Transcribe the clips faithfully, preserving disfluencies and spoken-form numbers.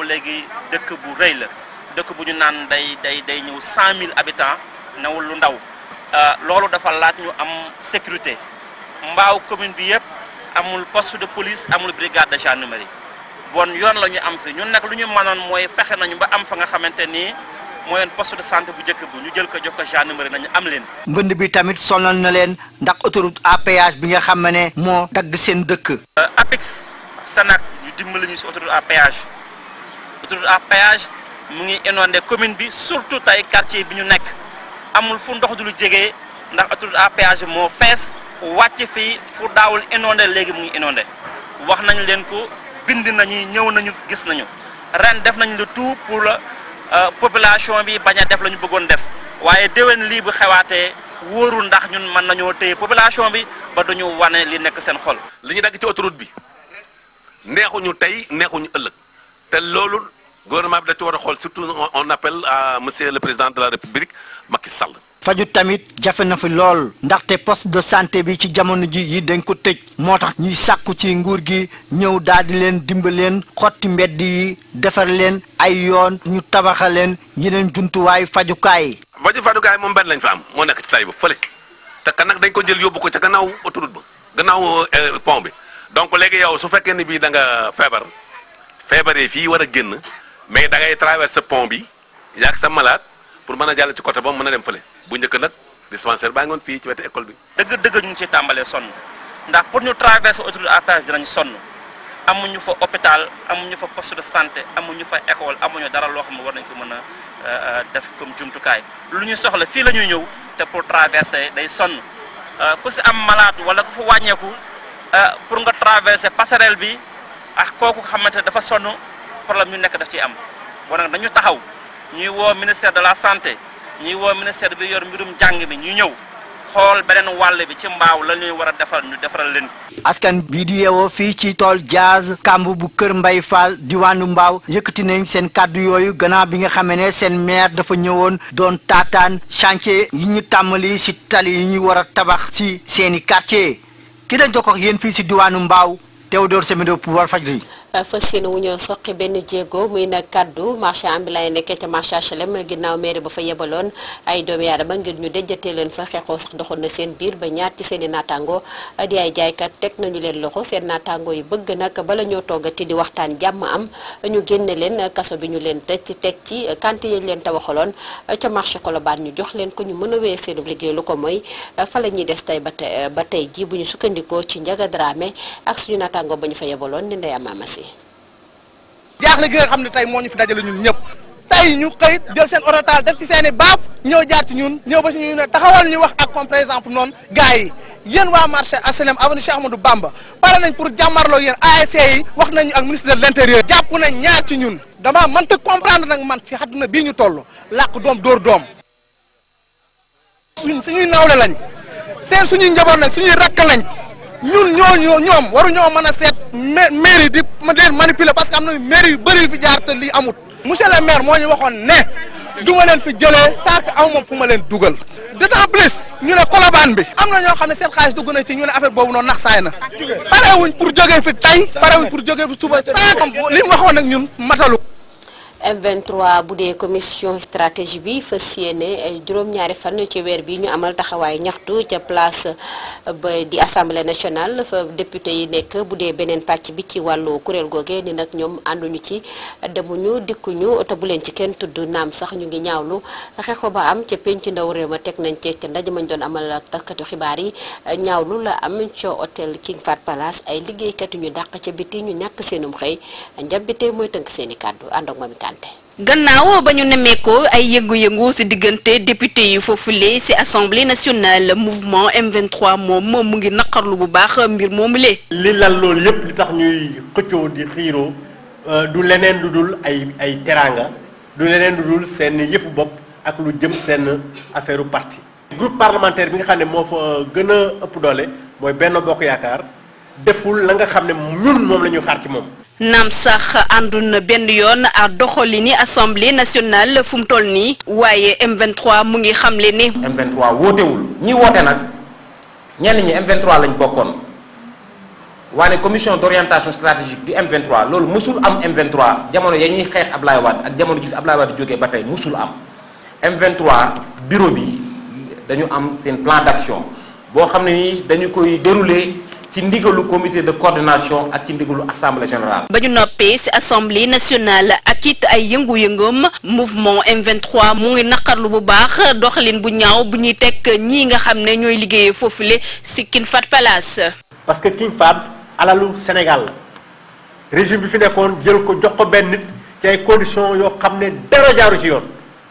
léegi dëkk bu rëy la dëkk bu ñu naan day day day ñëw cent mille habitants nawul lu ndaw loolu dafa laaj ñu am sécurité mbaaw commune bi yëpp amul poste de police amul brigade de gendarmerie bon yoon la ñu am fi ñun nag lu ñu mënoon mooy fexe nañu ba am fa nga xamante ni mooy poste de santé bu njëkk bu ñu jël ko jox ko gendarmerie nañu am leen. mbënd bi tamit sonal na leen ndax autoroute à péage bi nga xam ne moo dagg seen dëkk. APEX Sénac ñu dimbali ñu si autoroute à péage autoroute à péage mu ngi inondé commune bi surtout tey quartier bi ñu nekk amul fu ndox du lu jege ndax autoroute à péage moo fees wàcc fii fu daawul inondé léegi mu ngi inondé wax nañ leen ko bind nañu ñëw nañu gis nañu ren def nañ le tout pour la. population bi bañ a def la ñu bëggoon def waaye déwén lii bu xewaatee wóorul ndax ñun mën nañoo téye population bi ba duñu wane li nekk seen xol. li ñu dagg ci autoroute bi neexuñu tey neexuñu ëllëg te loolu gouvernement bi da ci war a xool surtout on appelle à monsieur le président de la république Macky Sall. faju tamit jafe na fi lool ndaxte poste de santé bi ci jamono ji yi dañ ko tëj moo tax ñuy sàkku ci nguur gi ñëw daal di leen dimbaleen xotti mbedd yi defar leen ay yoon ñu tabaxal leen yeneen jumtuwaay fajukaay. faju fajukaay moom benn lañ fa am moo nekk ci tay ba fële te kan nag dañ ko jël yóbbu ko ca gannaaw autoroute ba gannaaw pont bi donc léegi yow su fekkee ni bii da nga feebar feebaree fii war a génn mais da ngay traverser pont bi yaag sa malade pour mën a jàll ci côté ba mën a dem fële. bu njëkk nag dispensaire baa ngoon fii ci wetu école bi. dëgg dëgg ñu ngi ciy tàmbalee sonn ndax pour ñu traverser autoroute à péage dinañ sonn amuñu fa hôpital amuñu fa poste de santé amuñu fa école amuñu dara loo xam ne war nañ ko mën a def comme jumtukaay lu ñu soxla fii la ñuy ñëw te pour traverser day sonn ku si am malade wala ku fa wàññeeku pour nga traverser passerelle bi ak kooku xamante ne dafa sonn problème ñu nekk daf ciy am bon nag dañu taxaw ñuy woo ministère de la santé. ñuy woo ministère bi yor mbirum jàng mi ñu ñëw xool beneen wàll bi ci mbaaw la ñuy war a defal ñu defaral leen. askan bii di yeewoo fii ci tool Diaz kamb bu kër Mbay Fall diwaanu mbaaw yëkkati nañ seen kàddu yooyu gannaaw bi nga xamee ne seen maire dafa ñëwoon doon taataan chantier yi ñu tàmmali si tali yi ñu war a tabax si seeni quartier ki dañ jokkox yéen fii si diwaanu mbaaw Théodore Semedo pour Walfadjri. fas yéene wu ñoo soqi benn jéego muy nag kaddu marché ambulant yi nekkee ca marché H L M ginnaaw mairie ba fa yebaloon ay doomi aadama ngir ñu dejjatee leen fa xeexoo sax doxoon na seen biir ba ñaar ci seen i naataango di ay jaaykat teg nañu leen loxo seen naataango yu bëgg nag bala ñoo toggati di waxtaan jàmm am ñu génne leen kaso bi ñu leen tëj teg ci kanti yi ñu leen tabaxaloon ca marché Colobane ñu jox leen ko ñu mën a wéyee seen liggéey lu ko mooy fa la ñuy des tey ba tey ba tey ji bu ñu sukkandikoo ci Njaga Dramé ak suñu naataango ba ñu fa yebaloon di Ndeye Amama Si jaaxle gi nga xam ne tey moo ñu fi dajale ñun ñëpp tey ñu xëy jël seen orotal def ci seen i baaf ñëw jaar ci ñun ñëw ba ci ñu ne taxawal ñu wax ak comme par exemple noonu gars yi yéen waa marché H L M avenue Cheikh Amadou Bamba pare nañ pour jàmmarloo yéen A S C yi wax nañu ak ministre de l'intérieur jàpp nañ ñaar ci ñun dama mënta comprendre nag man ci àdduna bii ñu toll làq doom dóor doom suñ suñuy nawle lañ seen suñuy njaboot lañ suñuy rakk lañ ñun ñooñu ñoom waru ñoo mën a seet mairie di leen manipuler parce que am na mairie yu bëri yu fi jaar te lii amut monsieur le maire moo ñu waxoon ne du ma leen fi jëlee tant que aw moom fu ma leen dugal d'autant plus ñu ne Colobane bi am na ñoo xam ne seen xaalis dugg na ci ñu ne affaire boobu noonu nax saay na parewuñ pour jógee fi tey parewuñ pour jógee fi suba tant que li mu waxoon nag ñun matalu M vingt-trois bu dee commission stratégie bi fas yéene juróom-ñaari fan ci weer bi ñu amal taxawaay ñaxtu ca place ba di assemblée nationale fa député yi nekk bu dee beneen pàcc bi ci wàllu kuréel googe ni nag ñoom ànduñu ci demuñu dikkuñu te bu leen ci kenn tudd naam sax ñu ngi ñaawlu xeexo ba am ca penc ndaw réew ma teg nañ ci ca ndaje mañ doon amal ak taskatu xibaar yi ñaawlu la am ca hôtel King Fahd Palace ay liggéeykat yu ñu dàq ca biti ñu ñàkk seenum xëy njabite mooy tënk seeni kàddu ànd ak moom gannaaw ba ñu nemmeekoo ay yëngu-yëngu ci diggante député yi foofule ci assemblée nationale mouvement M vingt-trois moom moom mu ngi naqarlu bu baax mbir moomu lee li lal loolu yépp li tax ñuy xëccoo di xiiroo du leneen lu dul ay ay teraanga du leneen lu dul seen yëfu bopp ak lu jëm seen affaire parti groupe parlementaire bi nga xam ne moo fa gën a ëpp doole mooy Benno Bokk Yaakaar deful la nga xam ne ñun moom la ñuy xaar ci moom. naam sax ànduna benn yoon ak doxalini assemblée nationale fu mu toll nii waaye M vingt-trois mu ngi xamle ni. M vingt-trois wootewul ñi woote nag ñenn ñi M vingt-trois lañ bokkoon waane commission d'orientation stratégique du M vingt-trois loolu musul am M vingt-trois jamono ya ñuy xeex Ablaye Wade ak jamono ji fi Ablaye Wade jógee ba tey musul am M vingt-trois bureau bi dañu am seen plan d'action boo xam ne ni dañu koy dérouler ci ndigalu comité de coordination ak ci ndigalu assemblée générale. ba ñu noppee ci assemblée nationale ak it ay yëngu-yëngam mouvement M vingt-trois mu ngi naqarlu bu baax doxalin bu ñaaw bu ñuy teg ñii nga xam ne ñooy liggéeyee foofule ci King Fahd Palace. parce que King Fahd alalu Sénégal régime bi fi nekkoon jël ko jox ko benn nit ci ay conditions yoo xam ne dara jaaru ci yoon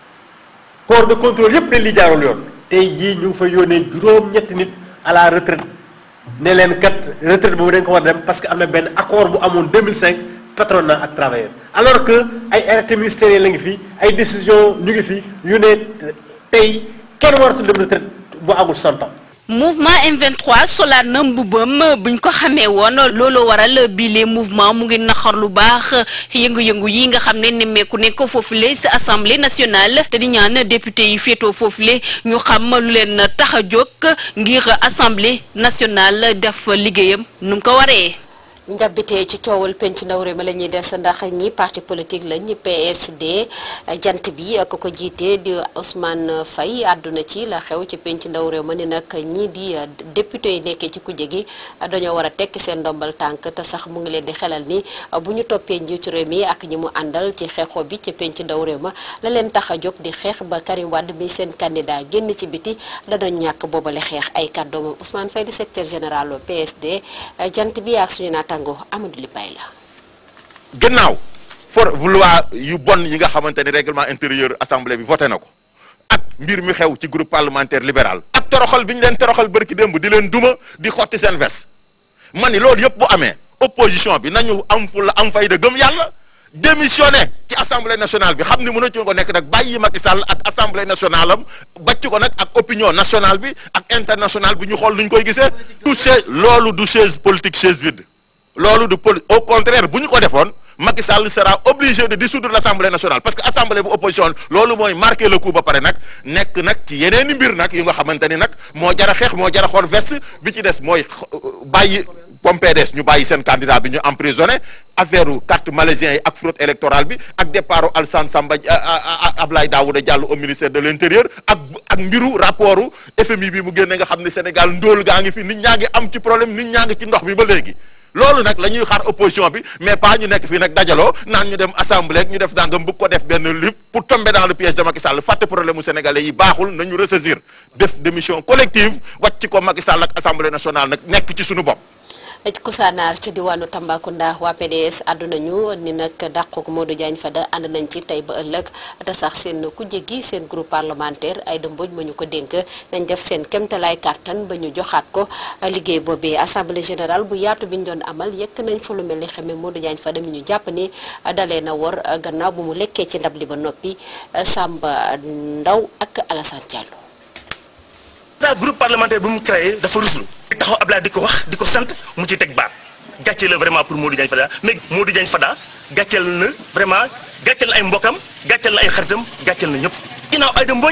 corps de contrôle yépp ne li jaarul yoon tey jii ñu ngi fa yónnee juróom-ñetti nit à la retraite ne leen kat retraite boobu dañ ko war dem parce que am na benn accord bu amoon deux mille cinq patronat ak travailleur alors que ay arrêté ministériel la ngi fi ay décision ñu ngi fi yu ne tey kenn waratu dem retraite bu agul cent ans. mouvement M vingt-trois solaat na mbubam buñ ko xamee woon loolu waral bile mouvement mu ngi naxar lu baax yëngu-yëngu yi nga xam ne nemmeeku ne ko foofule ci assemblée nationale te di ñaan député yi féetoo foofule ñu xam lu leen tax a jóg ngir assemblée nationale def liggéeyam nu mu ko waree. njabitee ci coowal penc ndaw réew mi la ñuy des ndax ñi parti politique lañ P S D jant bi ak ko jiite di Ousmane Faye àdduna ci la xew ci penc ndaw réew ma ni nag ñii di député yi nekkee ci kujje gi dañoo war a tekki seen ndombal tànk te sax mu ngi leen di xelal ni bu ñu toppee njiitu réew mi ak ñi mu àndal ci xeexoo bi ci penc ndaw réew ma la leen tax a jóg di xeex ba Karim Wade mi seen candidat génn ci biti danañ ñàkk boobale xeex ay kàddoomam Ousmane Faye di secrétaire général P S D jant bi ak suñu naata Amadou Libay la gannaaw for loi yu bon yi nga xamante ni règlement intérieur assemblée bi voté na ko ak mbir mi xew ci groupe parlementaire libéral ak toroxal bi ñu leen toroxal bërki démb di leen duma di xotti seen ves ma ni loolu yëpp bu amee opposition bi nañu am fu la am fayda gëm yàlla démissionné ci assemblée nationale bi xam ni mën na ci ko nekk nag bàyyi Macky Sall ak assemblée nationale am bàcc ko nag ak opinion nationale bi ak internationale bi ñu xool nu ñu koy gisee du chaise loolu du chaise politique chaise vide loolu du poli au contraire bu ñu ko defoon Macky Sall sera obligé de dissoudre l'Assemblée nationale parce que assemblée bu opposition loolu mooy marqué le coup ba pare nag nekk nag ci yeneeni mbir nag yu nga xamante ni nag moo jara xeex moo jara xool veste bi ci des mooy bàyyi comme P D S ñu bàyyi seen candidat bi ñu emprisonné affaire carte malaisien yi ak fraude électorale bi ak départ Alassane Samba Abdoulaye Daouda Diallo au ministère de l'intérieur ak ak mbiru rapport F M I bi mu génne nga xam ne Sénégal ndóol gaa ngi fi nit ñaa ngi am ci problème nit ñaa ngi ci ndox bi ba léegi loolu nag la ñuy xaar opposition bi mais pas ñu nekk fii nag dajaloo naan ñu dem assemblée ñu def dangam bëgg ko def benn livre pour tomber dans le piège de Macky Sall fàtte problème mu sénégalais yi baaxul nañu ressaisir def démission collective wàcc ko Macky Sall ak assemblée nationale nag nekk ci suñu bopp. Kousanaar ci diwaanu Tambacounda waa P D S àdduna ñu ni nag dàqook Modou Diagne Fada ànd nañ ci tey ba ëllëg te sax seen kujje gi seen groupe parlementaire Aïda Mbodj ma ñu ko dénk nañ def seen kemtalaay kàttan ba ñu joxaat ko liggéey boobee assemblée générale bu yaatu bi ñu doon amal yekk nañ fa lu mel ni xame Modou Diagne Fada mi ñu jàpp ni dalee na wor gannaaw bu mu lekkee ci ndab li ba noppi Samba Ndaw ak Alassane Diallo. daa groupe parlementaire bu mu créé dafa ruslu taxaw Ablaye di ko wax di ko sant mu ci teg baat gàcceel la vraiment pour Modou Diagne Fada mais Modou Diagne Fada gàcceel na vraiment gàcceel na ay mbokam gàcceel na ay xaritam gàcceel na ñëpp ginnaaw Aïda Mbodj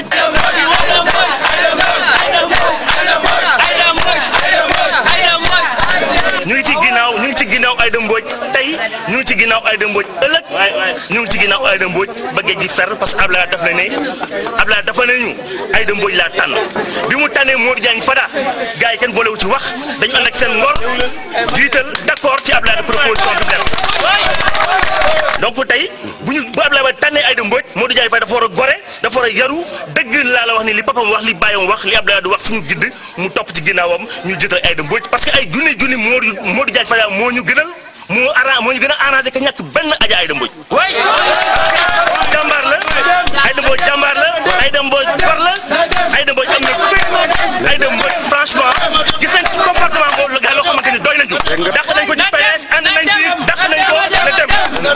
ñu ngi ci ginnaaw ñu ngi ci ginnaaw Aïda Mbodj tey ñu ngi ci ginnaaw Aïda Mbodj ëllëg ñu ngi ci ginnaaw Aïda Mbodj ba géej gi fer parce que Ablaye daf na ne Ablaye dafa ne ñu Aïda Mbodj laa tànn bi mu tànnee Modou Diagne Fada gars yi kenn boolewu ci wax dañu ànd ak seen ngor jiital d'accord ci Ablaye proposition bi def donc tey bu ñu bu Ablaye ba tànnee Aïda Mbodj Modou Diagne Fada dafa war a gore dafa war a yaru dëgg laa la wax ni li papam wax li bàyyam wax li Ablaye du wax suñu gidd mu topp ci ginnaawam ñu jiital Aïda Mbodj parce que ay junni junni Modou Modou Diagne Fada moo ñu gënal moo arrangé moo ñu gën a arrangé que ñàkk benn aja Aïda Mbodj waay jàmbaar la Aïda Mbodj jàmbaar la Aïda Mbodj gor la Aïda Mbodj am na fépp Aïda Mbodj franchement gis nañ ci comportement boobu la gaa loo xamante ni doy nañu dàq nañ ko ci P D S ànd nañ ci dàq nañ ko na dem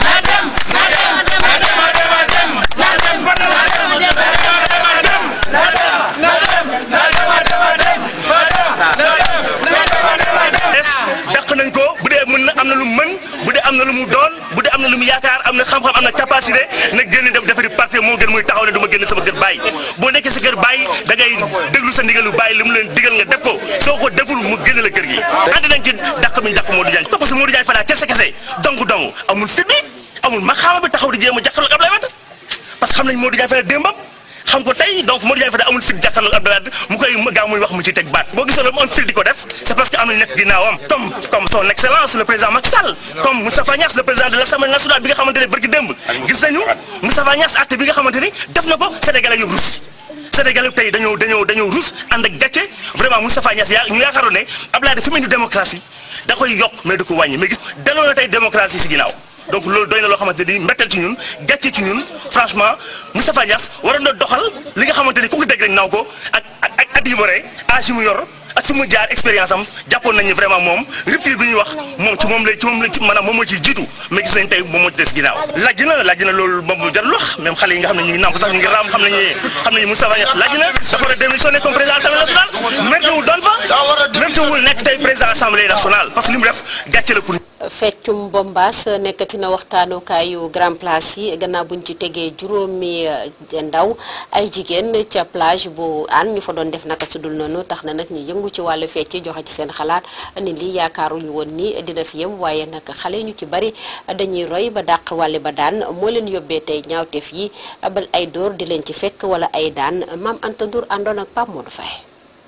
dàq nañ ko bu dee mën na am na lu mu mën bu dee am na lu mu doon bu dee am na lu mu yaakaar am na xam-xam am na capacité nag génn def defari parti moo gën muy taxaw ne du ma génn sama kër bàyyi boo nekkee sa kër bàyyi da ngay déglu sa ndigalu bàyyi li mu leen digal nga def ko soo ko deful mu génn la kër gi ànd nañ ci dàq mi ñu dàq Modou Diagne parce que Modou Diagne Fada kese kese donc donc amul fit bi amul maxaama bi taxaw di jéem a jàkkaarloo ak Abdoulaye Wade parce que xam nañ Modou Diagne Fada démbam xam ko tey donc Modou Diagne Fada amul fit jàkkaarloo ak Abdoulaye Wade mu koy gaaw muy wax mu ci teg baat boo gisee loolu mu am fit di ko def c'est parce que am nañ nekk ginnaawam comme comme son excellence le président Macky Sall comme Moustapha Niasse le président de l'Assemblée nationale bi nga xamante ne barki démb gis nañu Moustapha Niasse acte bi nga xamante ni def na ko Sénégalais yóbbu Russie Sénégalais tey dañoo dañoo dañoo rus ànd ak gàcce vraiment Moustapha Niasse yaa ñu yaakaaroon ne Abdoulaye Wade fi mu indi démocratie da koy yokk mais du ko wàññi mais gis delloo na tey démocratie si ginnaaw donc loolu doy na loo xamante ni mbetteel ci ñun gàcce ci ñun franchement Moustapha Niasse waroon na doxal li nga xamante ni ku ko dégg rek naw ko ak ak ak at yu bare âge yi mu yor ak fi mu jaar expérience am jàppoon nañu vraiment moom rupture bi ñuy wax moom ci moom la ci moom la ci maanaam moom moo ciy jiitu mais gis nañ tey moom moo ci des ginnaaw laaj na laaj na loolu moom jarul wax même xale yi nga xam ne ñu ngi nàmp sax ñu ngi raam xam nañu xam nañu Moustapha Niasse laaj na dafa war a démissionner comme président assemblée nationale même wul doon fa même wul nekk tey président assemblée nationale parce que li mu def gàcce la pour feccum bombaas nekkati na waxtaanukaayu grand place yi gannaaw buñ ci tegee juróomi ndaw ay jigéen ca plage bu Hann ñu fa doon def naka sudul noonu tax na nag ñi yëngu ci wàllu fecc joxe ci seen xalaat ni lii yaakaaruñu woon ni dina fi yem waaye nag xale ñu ci bari dañuy roy ba dàq wàlle ba daan moo leen yóbbee tey ñaawteef yi bal ay dóor di leen ci fekk wala ay daan Maam Anta Ndour àndoon ak Pape Modou Faye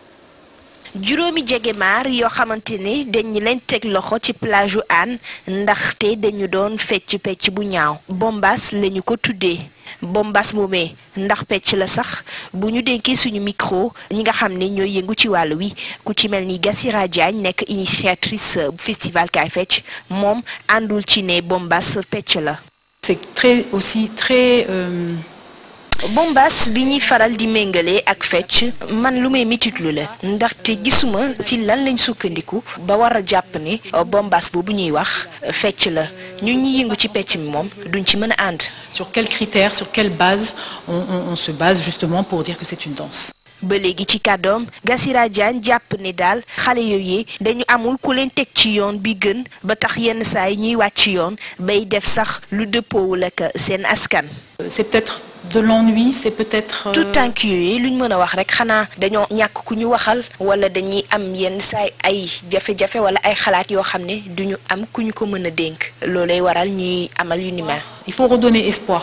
juróomi jegemaar yoo xamante ni dañu leen teg loxo ci plage u Hann ndaxte dañu doon fecc pecc bu ñaaw bombaas lañu ko tuddee bombaas moomee ndax pecc la sax bu ñu dénkee suñu micro ñi nga xam ne ñooy yëngu ci wàllu wi ku ci mel ni Gassira Diagne nekk initiatrice bu festival Kaay Fecc moom àndul ci ne bombaas pecc la. C'est très aussi très euh... bombaas bi ñuy faral di méngale ak fecc man lu may mititlu la ndaxte gisuma ci lan lañ sukkandiku ba war a jàpp ne bombaas boobu ñuy wax fecc la ñu ñi yëngu ci pecc mi moom duñ ci mën a ànd. Sur quels critères, sur quelle base on, on, on se base justement pour dire que c'est une danse. ba léegi ci kàddoom Gassira Diagne jàpp ne daal xale yooyu dañu amul ku leen teg ci yoon bi gën ba tax yenn saa yi ñuy wàcc yoon bay def sax lu dëppoowul ak seen askan. C'est peut-être de l'ennui, c'est peut-être. tout tànk yooyu luñ mën a wax rek xanaa dañoo ñàkk ku ñu waxal wala dañuy am yenn saay ay jafe-jafe wala ay xalaat yoo xam ne duñu am ku ñu ko mën a dénk loolay waral ñuy amal yu ni mel. Il faut redonner espoir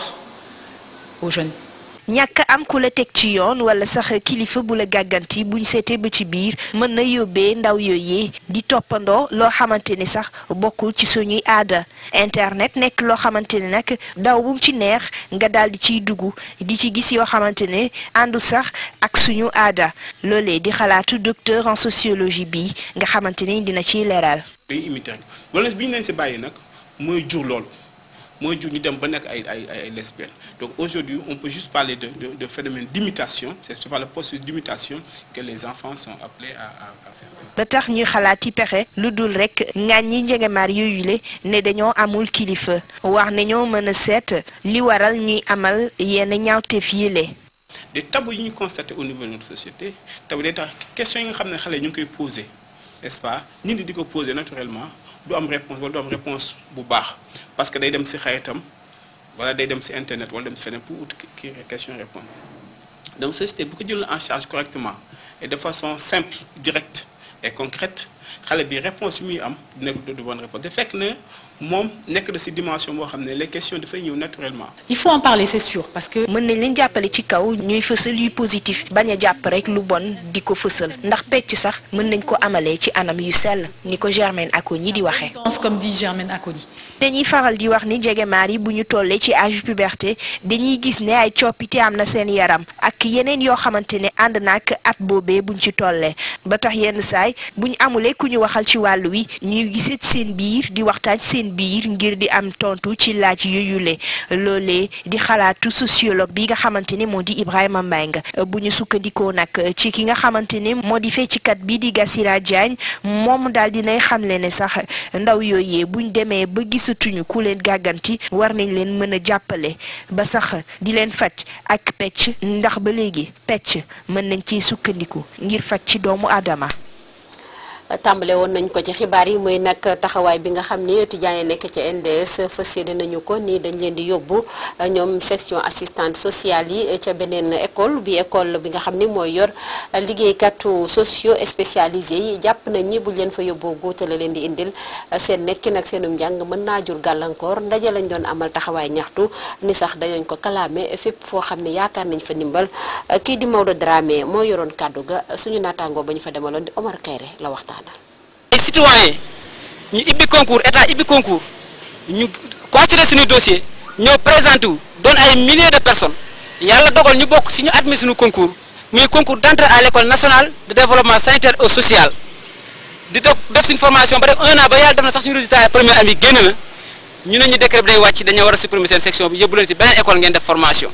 aux jeunes. ñàkk am ku la teg ci yoon wala sax kilifa bu la gàgganti buñ seetee ba ci biir mën na yóbbee ndaw yooyu di toppandoo loo xamante ni sax bokkul ci suñuy aada internet nekk loo xamante ne nag daw bu ci neex nga daal di ciy dugg di ci gis yoo xamante ne àndu sax ak suñu aada loolee di xalaatu docteur en sociologie bi nga xamante ni dina ciy leeral. day imiter wala bi ñu leen si bàyyi nag mooy jur loolu. mooy jur ñu dem ba nekk ay ay ay lesbiennes donc aujourd'hui on peut juste parler de de, de phénomène d'imitation c'est par le processus d'imitation que les enfants sont appelés à à à faire. ba tax ñuy xalaat yi pexe lu dul rek ŋàññi njegemaar yooyu le ne dañoo amul kilifa wax ne ñoo mën a seet li waral ñuy amal yenn ñaawteef yi le. des tabous yi ñu constaté au niveau de notre société tabou day tax question yi nga xam ne xale ñu ngi koy poser n'est-ce pas nit ñi di ko poser naturellement. du am réponse wala du am réponse bu baax parce que day dem ci xaritam wala day dem ci internet wala dem ci feneen pour ut ki question répondre donc société bu ko jël en charge correctement et de façon simple directe et concrète xale bi réponse yu muy am du nekk de bonne réponse de fekk ne moom nekk na ci dimension boo xam ne les questions dafay ñëw naturellement. Il faut en parler, c'est sûr, parce que. mën nañ leen jàppale ci kaw ñuy fësal yu positif bañ a jàpp rek lu bon di ko fësal ndax pecc sax mën nañ ko amalee ci anam yu sell ni ko Germaine Acogny di waxee. comme dit Germaine Acogny. dañuy faral di wax ni jegemaar yi bu ñu tollee ci âge puberté dañuy gis ne ay coppite am na seen yaram ak yeneen yoo xamante ne ànd na ak at boobee buñ ci tollee ba tax yenn saay buñ amulee ku ñu waxal ci wàllu wi ñuy gisee seen biir di waxtaan ci seen biir ngir di am tontu ci laaj yooyule loolee di xalaatu sociologue bi nga xamante ne moo di Ibrahima Mbengue bu ñu sukkandikoo nag ci ki nga xamante ne moo di feccikat bi di Gassira Diagne moom daal dinay xamle ne sax ndaw yooyee buñ demee ba gisatuñu ku leen gàgganti war nañ leen mën a jàppale ba sax di leen faj ak pecc ndax ba léegi pecc mën nañ ciy sukkandiku ngir faj ci doomu aadama. tàmbale woon nañ ko ci xibaar yi muy nag taxawaay bi nga xam ni étudiants yi nekk ci N D S fas yéene nañu ko ni dañ leen di yóbbu ñoom section assistante sociale yi ca beneen école bi école bi nga xam ni mooy yor liggéeykatu socio spécialisé yi jàpp nañ ni buñ leen fa yóbboo góota la leen di indil seen nekkin ak seenum njàng mën naa jur gàllankoor ndaje lañ doon amal taxawaay ñaxtu ni sax dañu ko kalaame fépp foo xam ne yaakaar nañ fa ndimbal kii di Maodo Dramé moo yoroon kàddu ga suñu naataangoo ba ñu fa demaloon di Omar Kayre la waxtaanal. ay citoyen ñu ibbi concours état ibbi concours ñu considéré suñu dossier ñoo présenté wu doon ay milliers de personnes yàlla dogal ñu bokk si ñu admis suñu concours muy concours d'entrée à l'école nationale de développement sanitaire et social di def def suñu formation ba def un an ba yàlla def na sax suñu résultat premier année génn na ñu ne ñu décret bi day wàcc dañoo war a supprimer seen section bi yóbbu leen ci beneen école ngeen def formation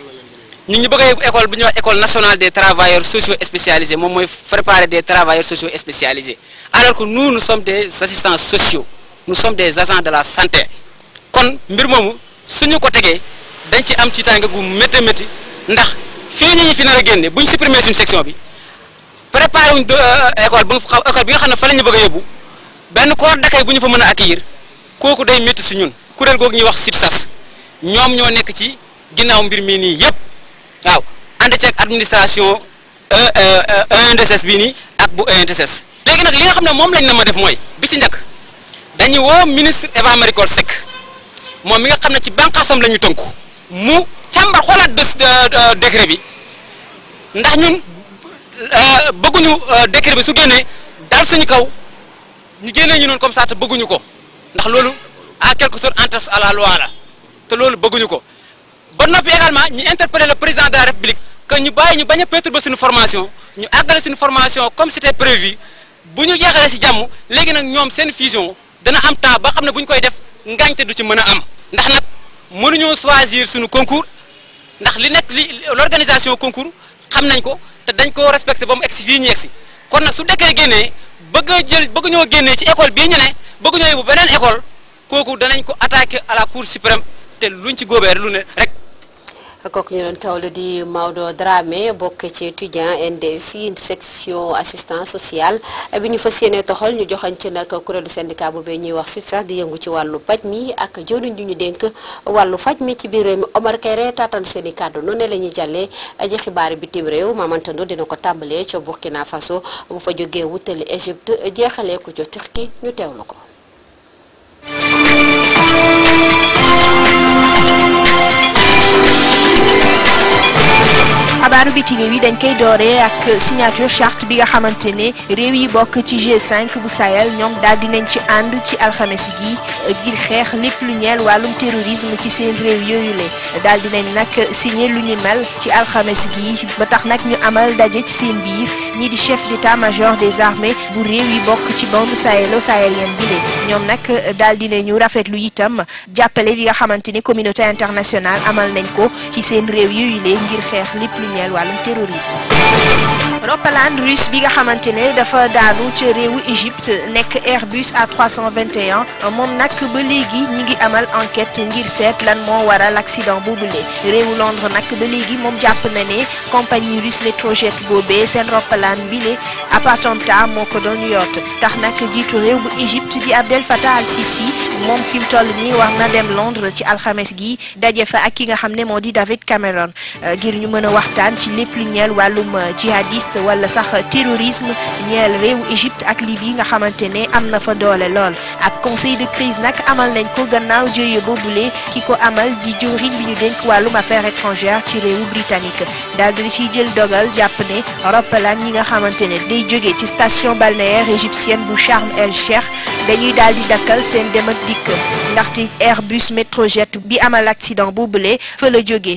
ñu ñu bëgg a yóbbu école bi ñuy wax école nationale des travailleurs sociaux spécialisés moom mooy préparer des travailleurs sociaux spécialisés alors que nous nous sommes des assistants sociaux nous sommes des agents de la santé kon mbir moomu suñu ko tegee dañ ci am ci tànga gu métti métti ndax fii ñu ñu fi nar a génne bu ñu supprimer suñu section bi préparer wuñ école bu école bi nga xam ne fa la ñu bëgg a yóbbu benn corps d'accueil bu ñu fa mën a accueillir kooku day métti si ñun kuréel googu ñuy wax SUTSAS ñoom ñoo nekk ci ginnaaw mbir mii nii yëpp waaw ànd ceeg administration E N D S S bii nii ak bu E N D S S léegi nag li nga xam ne moom lañ na ma def mooy bi ci njëkk dañuy woo ministre Eva Marie Coll Seck moom mi nga xam ne ci bànqaasam la ñu tënku mu càmbar xoolaat décret bi ndax ñun bëgguñu décret bi su génnee dal suñu kaw ñu génnee ñu noonu comme ça te bëgguñu ko ndax loolu en quelque sorte entorse à la loi la te loolu bëgguñu ko ba noppi également ñu interpeller le président de la république que ñu bàyyi ñu bañ a perturber suñu formation ñu àggale suñu formation comme c'était prévu bu ñu jeexalee ci jàmm léegi nag ñoom seen fusion dana am temps ba xam ne bu ñu koy def ngaañte du ci mën a am ndax nag mënuñoo choisir suñu concours ndax li nekk li l'organisation concours xam nañ ko te dañ ko respecté ba mu egsi fii ñu egsi kon nag su dekkee génnee bëgg a jël bëgg ñoo génnee ci école bii ñu ne bëgg ñoo yóbbu beneen école kooku danañ ko attaqué à la cour suprême te luñ ci góobee lu ne rek. kooku ñu doon tawlu di Maodo Dramé bokk ci étudiant N D S yi section assistant social bi ñu fas yéene toxal ñu joxañ ci nag kuréelu syndicat boobee ñuy wax SUTSAS di yëngu ci wàllu paj mi ak jëwriñ ju ñu dénk wàllu faj mi ci biir réew mi Omar Kayre taataan seen i kàddu noonu la ñuy jàllee ji xibaari bitim réew Mamantando dina ko tàmbalee ca Burkina Faso bu fa jógee wutali Égypte jeexalee ko ca Turquie ñu teewlu ko. xabaaru bitim bi dañ koy dooree ak signature charte bi nga xamante ne réew yi bokk ci G cinq bu Sahel ñoom daal dinañ ci ànd ci alxames gi ngir xeex lépp lu ñeel wàllum terrorisme ci seen réew yooyu la daal dinañ nag signé lu ñu mel ci alxames gi ba tax nag ñu amal daje ci seen biir ñi di chef d'état-major des armées bu réew yi bokk ci bande sahélo-sahélienne bi la ñoom nag daal dinañu rafetlu itam jàppale bi nga xamante ni communauté internationale amal nañ ko ci seen réew yooyu la ngir xeex lépp lu ñeel wàllum terrorisme. roppalaan russe bi nga xamante ne dafa daanu ca réewu Égypte nekk Airbus A trois cent vingt et un moom nag ba léegi ñi ngi amal enquête ngir seet lan moo waral accident boobule réewu Londres nag ba léegi moom jàpp na ne compagnie russe Metrojet boobee seen roppalaan bile ab attentat moo ko doon yoot tax nag jiitu réew bu Égypte di Abdel Fattah al-Sisi moom fi mu toll nii war na dem Londres ci alxames gi daje fa ak ki nga xam ne moo di David Cameron ngir ñu mën a waxtaan ci lépp lu ñeel wàllum jihadiste wala sax terrorisme ñeel réewu Égypte ak Libye nga xamante ne am na fa doole lool ak conseil de crise nag amal nañ ko gannaaw jëye boobule ki ko amal di jëwriñ bi ñu dénk wàllum affaires étrangères ci réewu britannique daal di ciy jël dogal jàpp ne roppalaan yi nga xamante ne day jóge ci station balnéaire égyptienne bu Sharm el Cheikh dañuy daal di dakkal seen dem ak dikk ndaxte Airbus Metrojet bi amal accident boobule fa la jógee.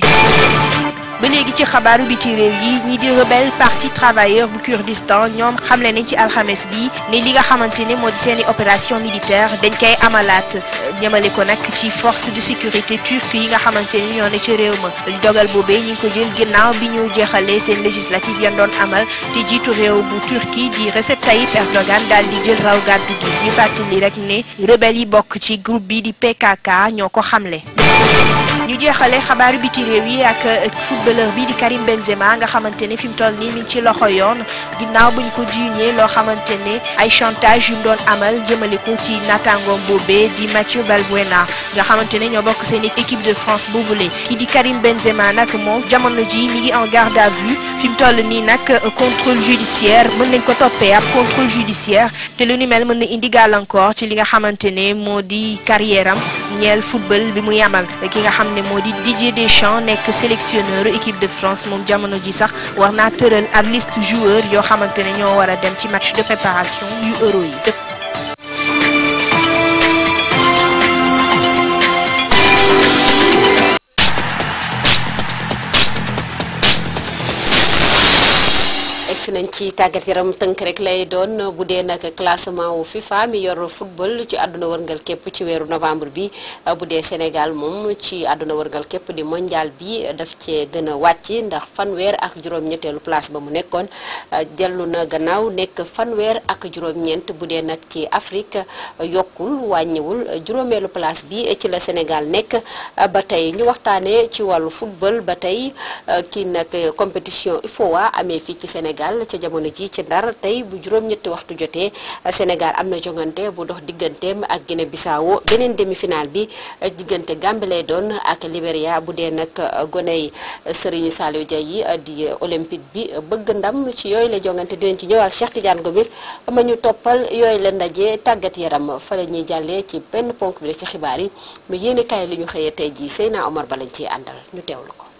ba léegi ci xabaaru biti réew yi ñi di rebelle parti travailleur bu Kurdistan ñoom xamle nañ ci alxames bi ne li nga xamante ne moo di seeni opération militaire dañ koy amalaat ñamale ko nag ci force de sécurité turque yi nga xamante ni ñoo ne ci réew ma dogal boobee ñu ngi ko jël ginnaaw bi ñu jeexalee seen législative yan doon amal te jiitu réew bu Turquie di Recep Tayyip Erdogan daal di jël raw gàddu gi ñu fàttali rek ne rebelle yi bokk ci groupe bi di P K K ñoo ko xamle. ñu jeexale xabaaru biti réew yi ak footballeur bi di Karim Benzema nga xamante ne fi mu toll nii mi ngi ci loxo yoon ginnaaw buñ ko jiiñee loo xamante ne ay chantage yu mu doon amal jëmale ko ci naataangoom boobee di Mathieu Balbuena nga xamante ne ñoo bokk seen équipe de France boobule kii di Karim Benzema nag moom jamono ji mi ngi en garde à vue fi mu toll nii nag contrôle judiciaire mën nañ ko toppee ab contrôle judiciaire te lu ni mel mën na indi gàllankoor ci li nga xamante ne moo di carrière am ñeel football bi muy amal ki nga xam ne moo di Didier Deschamps nekk sélectionneur équipe de France moom jamono ji sax war naa tëral ab liste joueur yoo xamante ne ñoo war a dem ci match de préparation yu euro yi. si nañ ci tàggat yaram tënk rek lay doon bu dee nag classement wu FIFA mi yor football ci àdduna wërngal képp ci weeru novembre bi bu dee Sénégal moom ci àdduna wërngal képp di mondial bi daf cee gën a wàcc ndax fanweer ak juróom-ñetteelu place ba mu nekkoon dellu na gannaaw nekk fanweer ak juróom-ñeent bu dee nag ci Afrique yokkul wàññiwul juróomeelu place bi ci la Sénégal nekk ba tey ñu waxtaanee ci wàllu football ba tey kii nag compétition U F O A amee fii ci Sénégal ca jamono ji ci Ndar tey bu juróom-ñetti waxtu jotee Sénégal am na jongante bu dox digganteem ak Guinée Bissau beneen demi-finale bi diggante Gambie lay doon ak Libéria bu dee nag goney Serigne Saliou Dia yi di olympique bi bëgg ndam ci yooyu la jongante dinañ ci ñëw ak Cheikh Tidiane Gomis ma ñu toppal yooyu la ndaje tàggat yaram fa la ñuy jàllee ci benn ponk bi la ci xibaar yi mais yéen kaay li ñu xëyee tey jii Seyna Omar ba lañ ciy àndal ñu teewlu ko.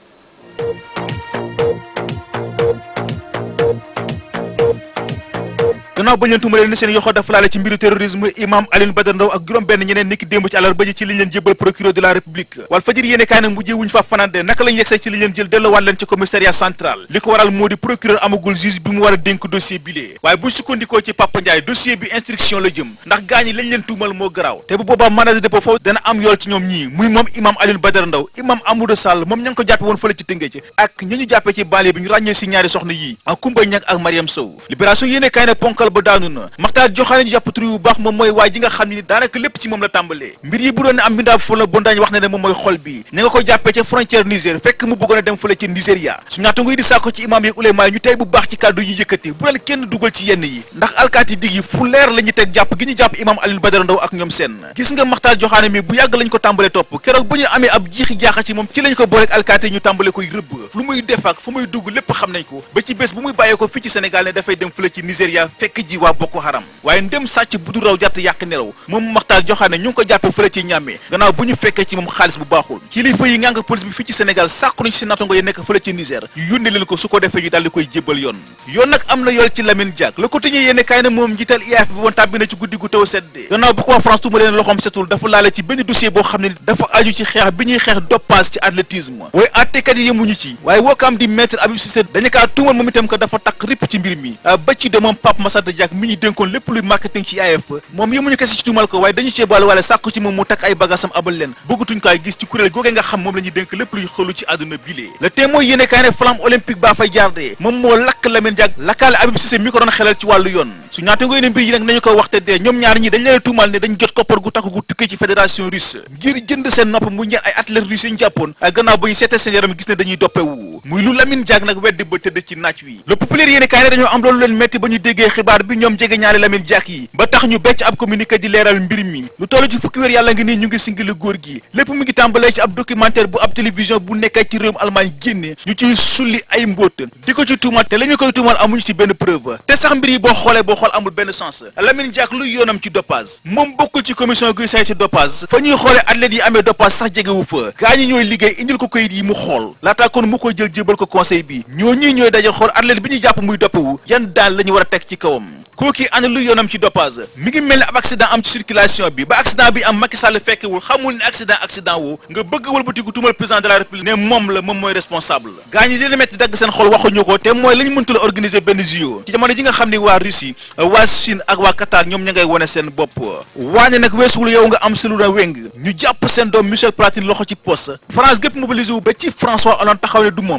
gannaaw bañ leen tuumalee ne seen yoxo dafa laale ci mbiru terrorisme imam Alioune Badara Ndao ak juróom benn ñeneen niki démb ci àllarba ji ci liñ leen jébbal procureur de la république Walf Fadjri yéene kaay nag mujjee wuñ fa fanande naka lañ yegsee ci liñ leen jël delloowaat leen ci commissariat central li ko waral moo di procureur amagul juge bi mu war a dénk dossier bilee waaye buñ sukkandikoo ci Papa Ndiaye dossier bi instruction la jëm ndax gaañi lañ leen tuumal moo garaaw te bu boobaa mandat de dépôt foofu dana am yool ci ñoom ñii muy moom imam Alioune Badara Ndao imam Amadou Sall moom ña ngi ko jàppe woon fële ci Tëngéej ak ña ñu jàppee ci banlieue bi ñu ràññee si ñaari soxna yii ak Koumba Niang ak Mariam Sow libération yéene kaay ne ponkal ba daanu na Maxtaar Joxaane ñu jàpp tur bu baax moom mooy waay ji nga xam ni daanaka lépp ci moom la tàmbalee mbir yi bu doon ne am mbindaa fële bon daañu wax ne ne moom mooy xol bi ña nga ko jàppee ca frontière Niger fekk mu bëggoon a dem fële ci Nigéria su ñaata nguy di saako ci imaam yeeg ulema yi ñu tey bu baax ci kàddu yi yëkkati bu leen kenn dugal ci yenn yi ndax alkaati dig yi fu leer la ñu teg jàpp gi ñu jàpp imaam Alioune Badara Ndao ak ñoom seen gis nga Maxtaar Joxaane mi bu yàgg lañ ko tàmbalee topp keroog ba ñu amee ab jiixi jaaxa ci moom ci lañ ko booleeg alkaati yi ñu tàmbale koy rëbb lu muy def ak fu muy dugg lépp xam nañ ko ba ci bés bu muy bàyyee ko fii ci Sénégal ne dafay dem fële ci Nigéria fekk ji waa Boko Haram waaye ndem sàcc bu du raw jàtt yàq nelaw moom Maxtaar Joxaane ñu ngi ko jàppe fële ci ñàmmee gannaaw bu ñu fekkee ci moom xaalis bu baaxul kilifa yi ngànk police bi fii ci Sénégal sàkku nañ si natongo yi nekk fële ci Niger yu yónnee leen ko su ko defee ñu daal di koy jébbal yoon yoon nag am na yool ci Lamine Diack Le Quotidien yéene kaay na moom njiital I A F bi woon tàbbi na ci guddi gu taw sedde gannaaw bu ko waa France tuuma leen loxoom setul dafa laale ci benn dossier boo xam ne dafa aju ci xeex bi ñuy xeex dopage ci athlétisme waaye àttekat yi yemuñu ci waaye wookaam di maître Habib Cissé dañu kaa tuumal moom itam ko dafa takk ripp ci mbir mi ba ci de moom Pape Massata Diack mi ñu dénkoon lépp luy marketing ci I A F moom yemuñu kese ci tuumal ko waaye dañu cee boole wala sàkku ci moom mu takk ay bagasam abal leen bëggatuñ koy gis ci kuréel googee nga xam moom la ñuy dénk lépp luy xëlu ci àdduna bilee le témoin yéene kaay ne flamme olympique baa fay jaarde moom moo lakk Lamine Diack lakkaale Habib Cissé mi ko doon xelal ci wàllu yoon su ñaata ngoy ne mbir yi nag nañu ko waxte dee ñoom ñaar ñi dañ leen tuumal ne dañ jot koppar gu takk gu tukkee ci fédération russe ngir jënd seen nopp mu ñeen ay athlètes russes yi ñu jàppoon ay gannaaw ba ñu seetee seen yaram gis ne dañuy doppewu muy lu Lamine Diack nag weddi ba tëdd ci naaj wi le populaire yéene kaay ne dañoo am loolu leen metti ba ñu déggee xibaar bi ñoom jege ñaari Lamine Diack yi ba tax ñu becc ab communiqué di leeral mbir mi lu toll ci fukki weer yàlla ngi nii ñu ngi singili góor gi lépp mu ngi tàmbalee ci ab documentaire bu ab télévision bu nekkee ci réewum Allemagne génne ñu ciy sulli ay mbóot di ko ci tuumal te la ñu koy tuumal amuñu ci benn preuve te sax mbir yi boo xoolee boo xool amul benn sens Lamine Diack luy yoonam ci dopage moom bokkul ci commission guy saytu dopage fa ñuy xoolee athlètes yi amee dopage sax jegewu fa gaa ñi ñooy liggéey indil ko kayit yi mu xool laataa kon mu koy jël jébal ko conseil bi ñoo ñii ñooy daje xool athlète bi ñu jàpp muy doppewu yan daan la ñu war a teg ci kawam kooki ana lu yoonam ci dopage mi ngi mel ni ab accident am ci circulation bi ba accident bi am Macky Sall fekkewul xamul ne accident accident woo nga bëgg wëlbatiku tuumal président de la république ne moom la moom mooy responsable gaa ñi li la metti dagg seen xol waxuñu ko te mooy la ñu mëntu la organiser benn J O ci jamono ji nga xam ne waa Russie waa Chine ak waa Qatar ñoom ña ngay wone seen bopp waane nag weesuwul yow nga am si lu na weng ñu jàpp seen doom Michel Platini loxo ci poste France gépp mobilisé wu ba ci François Hollande taxaw ne du moom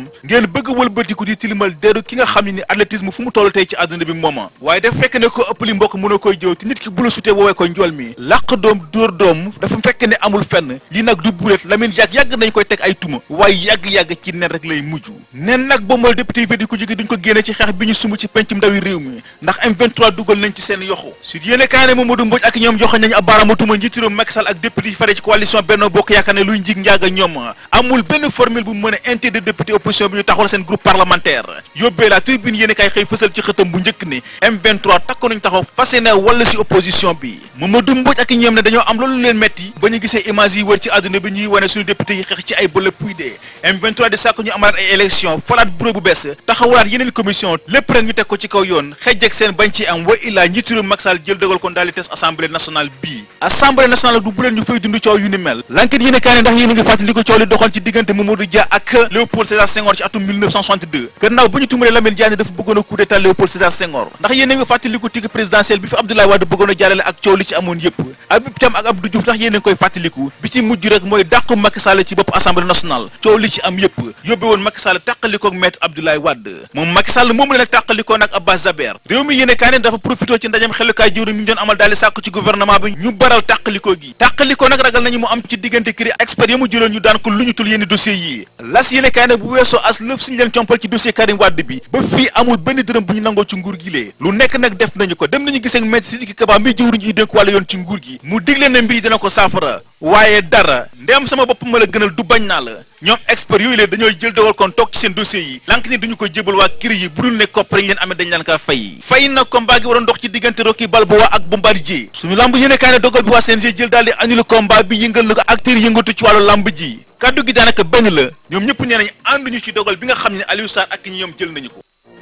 ñoom ngeen bëgg wëlbatiku di tilimal deru ki nga xam ne ni athlétisme fu mu toll tey ci àdduna bi mooma waaye daf fekk ne ko ëpp li mbokk mënoo koy jëw te nit ki bu la sutee woowee ko njool mi làq doom dóor doom dafa fekk ne amul fenn lii nag du bulet Lamine Diack yàgg nañ koy teg ay tuma waaye yàgg-yàgg ci nen rek lay mujj nen nag bombal député yi ko jóge duñ ko génne ci xeex bi ñu sumb ci pencum ndawi réew mi ndax M vingt-trois dugal nañ ci seen yoxu su yéene kaa ne Mamadou Mbodj ak ñoom joxoñ nañu ab baaraamu tuma njiitu réew Macky Sall ak député yi fare ci coalition Benno Bokk Yaakaar ne luy njig njaaga ñoom amul benn formule bu mën a interdire député opposition bi ñu taxawal seen groupe parlementaire yóbbee la tribune yéene kaay xëy fësal ci xëtam bu njëkk ne M vingt-trois takku nañ taxaw fas yéene wala si opposition bi Mamadou Mbodj ak ñoom ne dañoo am loolu leen metti ba ñu gisee image yi wër ci àdduna bi ñuy wane suñu député yi xeex ci ay bëla puy dee M vingt-trois di sàkku ñu amalaat ay élection falaat bureau bu bees taxawalaat yeneen commission lépp rek ñu teg ko ci kaw yoon xejjeg seen bañ ci am wa illaa njiitu réew Macky Sall jël dogal kon daal di tes assemblée nationale bii assemblée nationale du bu leen ñu fay dund coow yu ni mel l'enquête yéene kaay ne ndax yéen a ngi fàttali ko coow li doxoon ci diggante Mamadou Dia ak Léopold Sédar Senghor ci atum mille neuf cent soixante-deux gannaaw bu ñu tumalee Lamine Diagne dafa bëggoon a coup d'état Léopold Sédar Senghor ndax yéen a ngi fàttali ko tigg présidentielle bi fi Abdoulaye Wade bëggoon a jàllale ak coow li ci amoon yépp Habib Thiam ak Abdou Diouf ndax yéen a ngi koy fàttaliku bi ci mujj rek mooy dàqu Macky Sall ci bopp assemblée nationale coow li ci am yépp yóbbe woon Macky Sall tàqalikoo ak maître Abdoulaye Wade moom Macky Sall moom la nag tàqalikoo nag Abbas Jaber réew mi yéene kaay ne dafa profité ci ndajam xelukaay jiwri mi ñu doon amal daal di sàkku ci gouvernement bi ñu baral tàqalikoo gi tàqalikoo nag ragal nañu mu am ci diggante kiri expert ya mu jëloon ñu daan ko lu ñu tul yenn dossiers yi las yéene kaay ne bu weesoo as lëf suñu leen compal ci dossier Karim Wade bi ba fii amul benn dërëm bu ñu nangoo ci nguur gi lee lu nekk nag def nañu ko dem nañu gisee ak maître Sidiki Kaba mi jiwriñ ji dénk wàlla yoon ci nguur gi mu digle ne mbir yi dina ko saafara waaye dara ndem sama bopp ma la gënal du bañ naa la ñoom expert yooyu leen dañooy jël dogal kon toog ci seen dossiers yi lank ni duñu ko jébal waa kiri yi bu dul ne kopp dañ leen amee dañ leen kaa fay fay na combat gi waroon dox ci diggante Rocky Balboa ak Bombardier suñu lamb yéene kaay ne dogal bi waa C N G jël daal di annulé combat bi yëngal na ko acteurs yëngatu ci wàllu lamb ji kaddu gi daanaka benn la ñoom ñëpp nee nañ ànduñu ci dogal bi nga xam ne Aliou Sarr ak ñi ñoom jël nañu ko.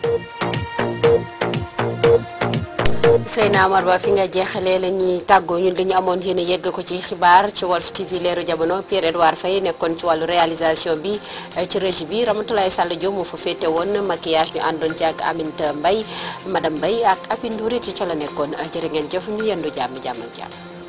Seyna Amar Ba fi nga jeexalee la ñuy tàggoo ñun dañu amoon yéen a yegg ko ci xibaar ci Walf T V leeru jamono Pierre Edouard Faye nekkoon ci wàllu réalisation bi ci régie bi Ramatoulaye Sall Diop moo fa féete woon maquillage ñu àndoon ci ak Aminata Mbaye madame Mbaye ak Apindouri ci ca la nekkoon jërë ngeen jëf ñu yendu jàmm jàmm ak jàmm